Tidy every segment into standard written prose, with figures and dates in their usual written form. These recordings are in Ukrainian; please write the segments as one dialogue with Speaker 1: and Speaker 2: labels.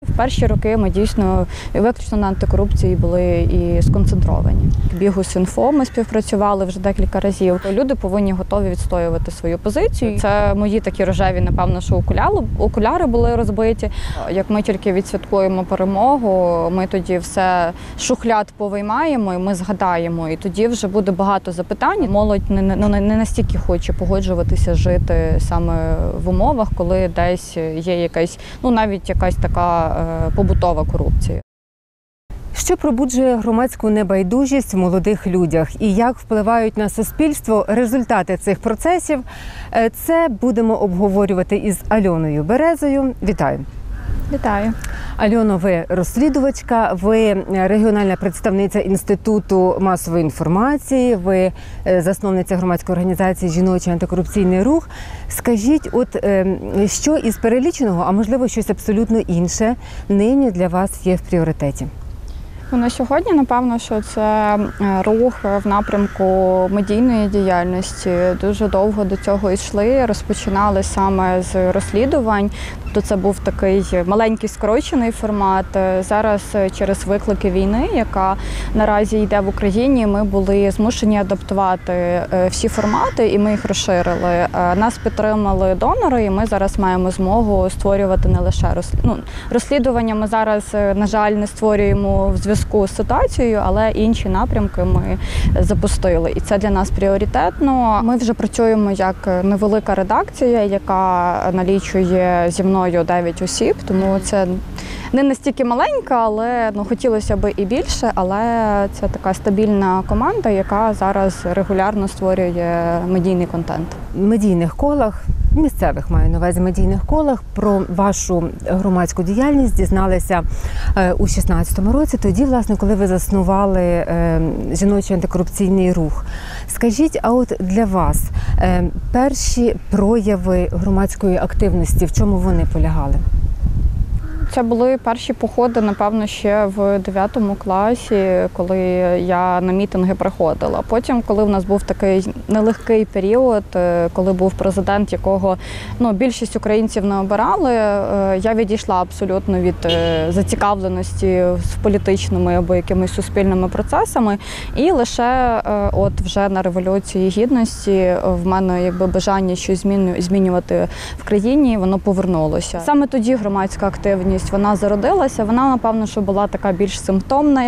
Speaker 1: В перші роки ми дійсно виключно на антикорупції були і сконцентровані. Бігус.Інфо ми співпрацювали вже декілька разів. Люди повинні готові відстоювати свою позицію. Це мої такі рожеві, напевно, що окуляри були розбиті. Як ми тільки відсвяткуємо перемогу, ми тоді все шухляд повиймаємо і ми згадаємо. І тоді вже буде багато запитань. Молодь не настільки хоче погоджуватися жити саме в умовах, коли десь є якась, навіть якась така побутова корупція.
Speaker 2: Що пробуджує громадську небайдужість в молодих людях і як впливають на суспільство результати цих процесів? Це будемо обговорювати із Альоною Березою. Вітаю!
Speaker 1: Вітаю!
Speaker 2: Альоно, ви розслідувачка, ви регіональна представниця Інституту масової інформації, ви засновниця громадської організації «Жіночий антикорупційний рух». Скажіть, що із переліченого, а можливо щось абсолютно інше, нині для вас є в пріоритеті?
Speaker 1: На сьогодні, напевно, що це рух в напрямку медійної діяльності. Дуже довго до цього йшли, розпочинали саме з розслідувань. Тобто це був такий маленький скорочений формат. Зараз через виклики війни, яка наразі йде в Україні, ми були змушені адаптувати всі формати і ми їх розширили. Нас підтримали донори і ми зараз маємо змогу створювати не лише розслідування. Ми зараз, на жаль, не створюємо в зв'язку з ситуацією, але інші напрямки ми запустили. І це для нас пріоритетно. Ми вже працюємо як невелика редакція, яка налічує зі мною 9 осіб, тому це не настільки маленька, але хотілося б і більше, але це така стабільна команда, яка зараз регулярно створює медійний контент.
Speaker 2: В медійних колах, місцевих маю на увазі медійних колах, про вашу громадську діяльність дізналися у 2016 році, тоді, власне, коли ви заснували жіночий антикорупційний рух. Скажіть, а от для вас перші прояви громадської активності, в чому вони полягали?
Speaker 1: Це були перші походи, напевно, ще в 9 класі, коли я на мітинги приходила. Потім, коли в нас був такий нелегкий період, коли був президент, якого більшість українців не обирали, я відійшла абсолютно від зацікавленості з політичними або якимись суспільними процесами. І лише вже на Революції Гідності в мене бажання щось змінювати в країні, воно повернулося. Саме тоді громадська активність вона зародилася, вона, напевно, що була така більш симптомна,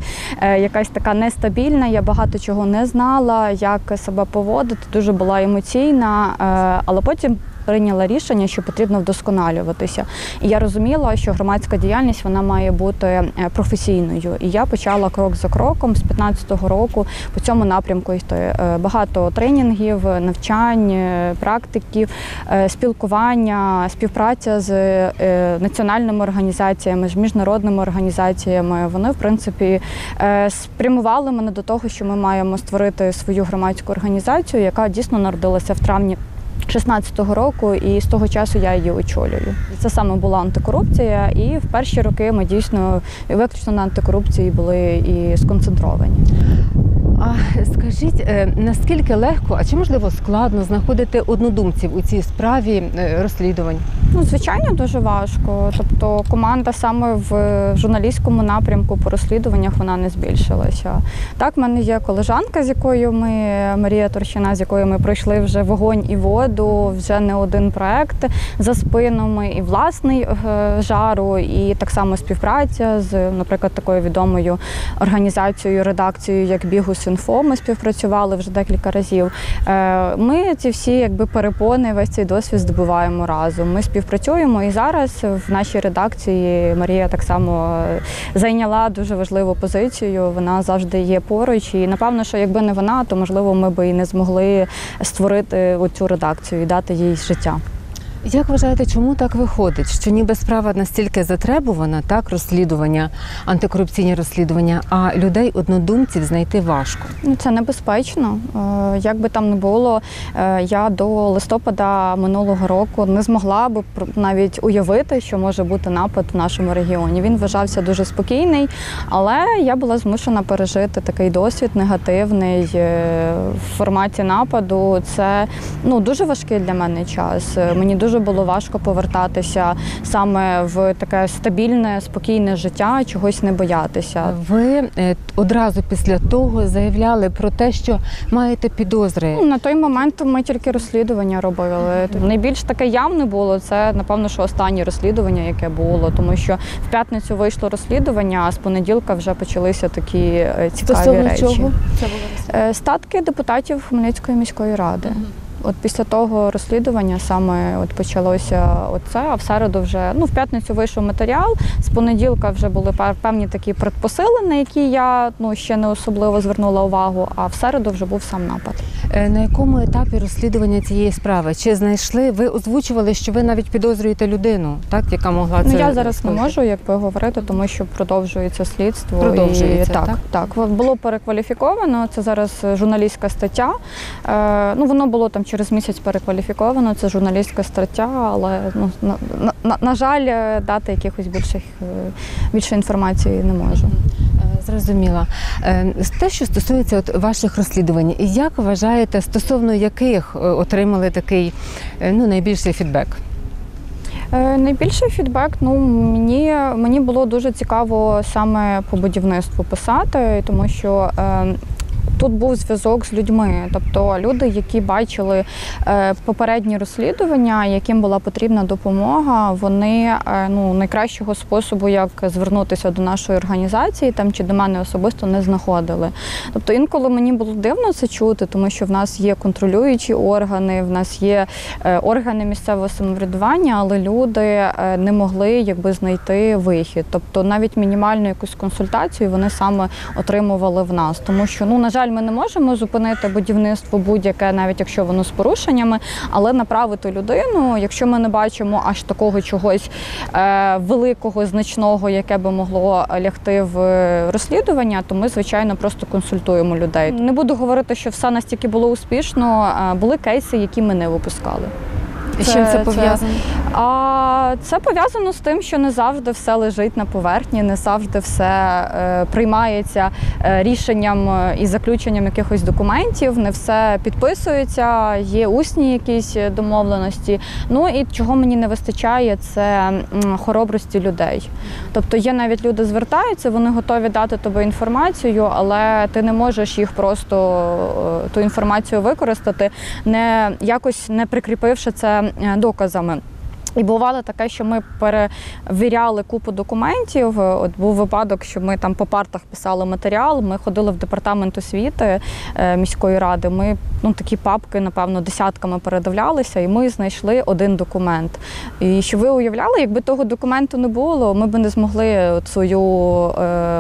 Speaker 1: якась така нестабільна, я багато чого не знала, як себе поводити, дуже була емоційна, але потім прийняла рішення, що потрібно вдосконалюватися. І я розуміла, що громадська діяльність, вона має бути професійною. І я почала крок за кроком з 2015 року по цьому напрямку йти. Багато тренінгів, навчань, практиків, спілкування, співпраця з національними організаціями, з міжнародними організаціями. Вони, в принципі, спрямували мене до того, що ми маємо створити свою громадську організацію, яка дійсно народилася в травні 2016 року, і з того часу я її очолюю. Це саме була антикорупція, і в перші роки ми дійсно виключно на антикорупції були і сконцентровані.
Speaker 2: А скажіть, наскільки легко, а чи можливо складно знаходити однодумців у цій справі розслідувань?
Speaker 1: Звичайно, дуже важко. Тобто команда саме в журналістському напрямку по розслідуваннях вона не збільшилася. Так, в мене є колежанка, Марія Торщина, з якою ми пройшли вже вогонь і воду, вже не один проект за спинами, і власний жару, і так само співпраця з, наприклад, такою відомою організацією, редакцією, як Бігус.Інфо. Ми співпрацювали вже декілька разів. Ми ці всі перепони, весь цей досвід здобуваємо разом. Ми співпрацюємо, і зараз в нашій редакції Марія так само зайняла дуже важливу позицію. Вона завжди є поруч, і напевно, що якби не вона, то можливо ми б і не змогли створити оцю редакцію і дати їй життя.
Speaker 2: Як вважаєте, чому так виходить, що ніби справа настільки затребувана, так, розслідування, антикорупційні розслідування, а людей-однодумців знайти важко?
Speaker 1: Це небезпечно. Як би там не було, я до листопада минулого року не змогла б навіть уявити, що може бути напад в нашому регіоні. Він вважався дуже спокійний, але я була змушена пережити такий досвід негативний в форматі нападу. Це дуже важкий для мене час. Мені дуже дуже було важко повертатися саме в таке стабільне, спокійне життя, чогось не боятися.
Speaker 2: Ви одразу після того заявляли про те, що маєте підозри.
Speaker 1: На той момент ми тільки розслідування робили. Найбільш таке явне було, це, напевно, що останнє розслідування, яке було, тому що в п'ятницю вийшло розслідування, а з понеділка вже почалися такі цікаві
Speaker 2: Стосовно
Speaker 1: речі.
Speaker 2: чого це було розслідування?
Speaker 1: Статки депутатів Хмельницької міської ради. От після того розслідування саме от почалося оце, а в середу вже, в п'ятницю вийшов матеріал, з понеділка вже були певні такі предпосили, на які я ще не особливо звернула увагу, а в середу вже був сам напад.
Speaker 2: На якому етапі розслідування цієї справи? Чи знайшли, ви озвучували, що ви навіть підозрюєте людину, так, яка могла це
Speaker 1: Я зараз
Speaker 2: скоїти?
Speaker 1: не можу говорити, тому що продовжується слідство.
Speaker 2: Продовжується,
Speaker 1: і, так. Було перекваліфіковано, це зараз журналістська стаття. Воно було там через місяць перекваліфіковано, це журналістська стаття, але на жаль, дати якихось більше інформації не можу.
Speaker 2: Зрозуміла. Те, що стосується ваших розслідувань, як вважаєте, стосовно яких отримали такий найбільший фідбек?
Speaker 1: Найбільший фідбек, мені було дуже цікаво саме по будівництву писати, тому що тут був зв'язок з людьми, тобто люди, які бачили попередні розслідування, яким була потрібна допомога, вони найкращого способу, як звернутися до нашої організації чи до мене особисто не знаходили. Тобто інколи мені було дивно це чути, тому що в нас є контролюючі органи, в нас є органи місцевого самоврядування, але люди не могли знайти вихід. Тобто навіть мінімальну якусь консультацію вони саме отримували в нас, тому що, на жаль, ми не можемо зупинити будівництво будь-яке, навіть якщо воно з порушеннями, але направити людину, якщо ми не бачимо аж такого чогось великого, значного, яке би могло лягти в розслідування, то ми, звичайно, просто консультуємо людей. Не буду говорити, що все настільки було успішно, були кейси, які ми не випускали.
Speaker 2: З чим це пов'язано?
Speaker 1: Це пов'язано з тим, що не завжди все лежить на поверхні, не завжди все приймається рішенням і заключенням якихось документів, не все підписується, є усні якісь домовленості. І чого мені не вистачає, це хоробрості людей. Тобто є навіть люди звертаються, вони готові дати тобі інформацію, але ти не можеш їх просто ту інформацію використати, якось не прикріпивши це доказами. І бувало таке, що ми перевіряли купу документів. От був випадок, що ми там по партах писали матеріал, ми ходили в департамент освіти міської ради, ми такі папки, напевно, десятками передивлялися, і ми знайшли один документ. І що ви уявляли, якби того документу не було, ми б не змогли свою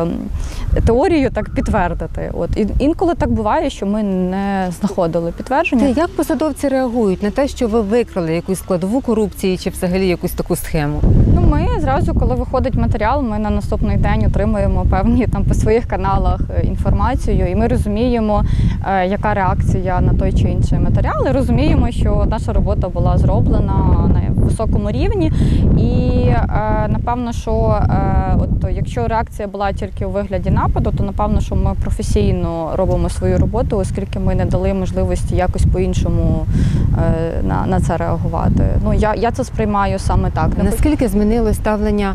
Speaker 1: теорію так підтвердити. І інколи так буває, що ми не знаходили підтвердження.
Speaker 2: Як посадовці реагують на те, що ви викрили якусь складову корупції чи взагалі якусь таку схему?
Speaker 1: Ми зразу, коли виходить матеріал, ми на наступний день отримуємо певні по своїх каналах інформацію, і ми розуміємо, яка реакція на той чи інший матеріал, і розуміємо, що наша робота була зроблена на високому рівні. І напевно, що якщо реакція була тільки у вигляді нападу, то напевно, що ми професійно робимо свою роботу, оскільки ми не дали можливості якось по-іншому на це реагувати. Я це сприймаю саме так.
Speaker 2: Наскільки змінилось ставлення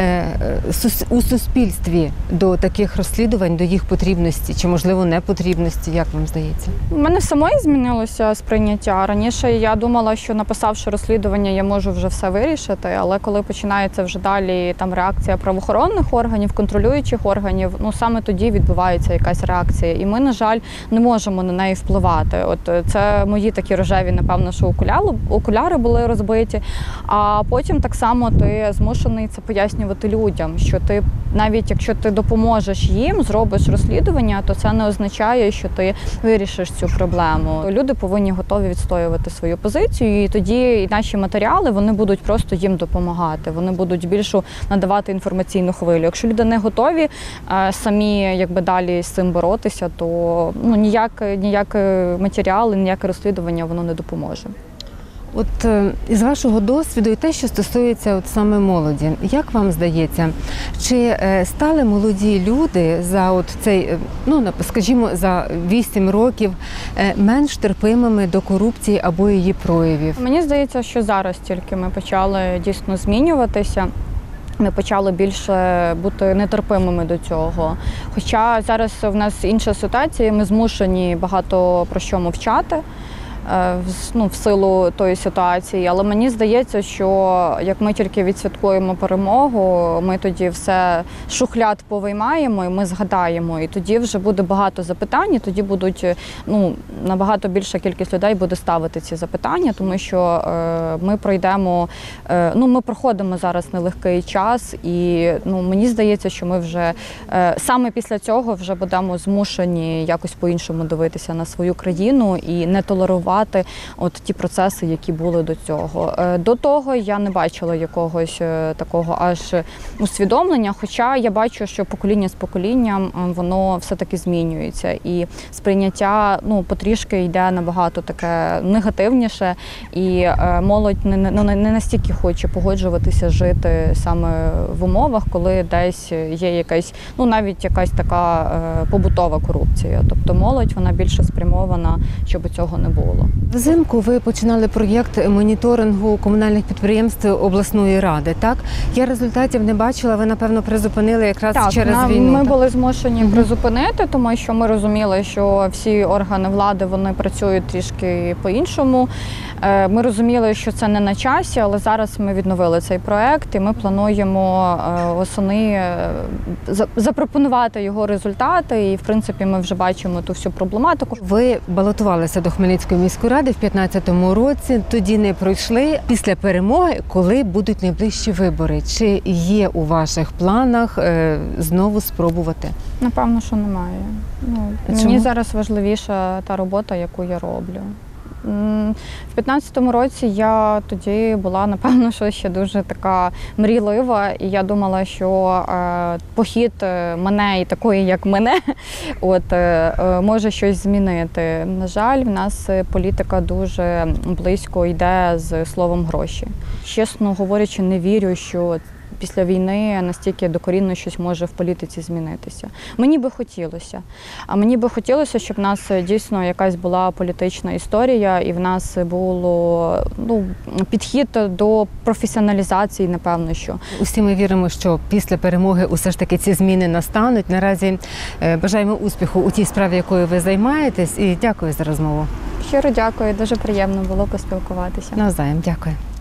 Speaker 2: у суспільстві до таких розслідувань, до їх потрібності чи, можливо, непотрібності, як вам здається?
Speaker 1: У мене самої змінилося сприйняття. Раніше я думала, що написавши розслідування, я можу вже все вирішити, але коли починається вже далі реакція правоохоронних органів, контролюючих органів, саме тоді відбувається якась реакція. І ми, на жаль, не можемо на неї впливати. Це мої такі рожеві, напевно, що окуляри були розбиті, а потім так само ти змушений це пояснювати людям, що ти, навіть якщо ти допоможеш їм, зробиш розслідування, то це не означає, що ти вирішиш цю проблему. Люди повинні готові відстоювати свою позицію, і тоді і наші матеріали, вони будуть просто їм допомагати, вони будуть більшу надавати інформаційну хвилю. Якщо люди не готові самі далі з цим боротися, то ніяк матеріал, ніяке розслідування воно не допоможе.
Speaker 2: От із вашого досвіду і те, що стосується от саме молоді, як вам здається, чи стали молоді люди за от цей, скажімо, за 8 років менш терпимими до корупції або її проявів?
Speaker 1: Мені здається, що зараз тільки ми почали дійсно змінюватися. Ми почали більше бути нетерпимими до цього. Хоча зараз в нас інша ситуація, ми змушені багато про що мовчати. В силу тої ситуації, але мені здається, що як ми тільки відсвяткуємо перемогу, ми тоді все шухляд повиймаємо і ми згадаємо. І тоді вже буде багато запитань, і тоді будуть набагато більша кількість людей буде ставити ці запитання, тому що ми пройдемо, ми проходимо зараз нелегкий час, і мені здається, що ми вже саме після цього вже будемо змушені якось по-іншому дивитися на свою країну і не толерувати от ті процеси, які були до цього. До того я не бачила якогось такого аж усвідомлення, хоча я бачу, що покоління з поколінням воно все-таки змінюється. І сприйняття потрішки йде набагато таке негативніше, і молодь не настільки хоче погоджуватися жити саме в умовах, коли десь є якась, навіть якась така побутова корупція. Тобто молодь, вона більше спрямована, щоб цього не було.
Speaker 2: Взимку ви починали проєкт моніторингу комунальних підприємств обласної ради, так? Я результатів не бачила, ви, напевно, призупинили якраз через війну.
Speaker 1: Ми були змушені призупинити, тому що ми розуміли, що всі органи влади, вони працюють трішки по-іншому. Ми розуміли, що це не на часі, але зараз ми відновили цей проєкт і ми плануємо восени запропонувати його результати. І, в принципі, ми вже бачимо ту всю проблематику.
Speaker 2: Ви балотувалися до Хмельницької міської ради в 2015 році, тоді не пройшли. Після перемоги, коли будуть найближчі вибори, чи є у ваших планах знову спробувати?
Speaker 1: Напевно, що немає. Мені зараз важливіша та робота, яку я роблю. В 2015 році я тоді була, напевно, що ще дуже така мрійлива, і я думала, що похід мене і такої, як мене, може щось змінити. На жаль, в нас політика дуже близько йде з словом гроші. Чесно говорячи, не вірю, що після війни настільки докорінно щось може в політиці змінитися. Мені би хотілося. А мені би хотілося, щоб в нас дійсно якась була політична історія і в нас було підхід до професіоналізації, напевно, що.
Speaker 2: Усі ми віримо, що після перемоги усе ж таки ці зміни настануть. Наразі бажаємо успіху у тій справі, якою ви займаєтесь, і дякую за розмову.
Speaker 1: Щиро дякую, дуже приємно було поспілкуватися.
Speaker 2: Навзаєм, дякую.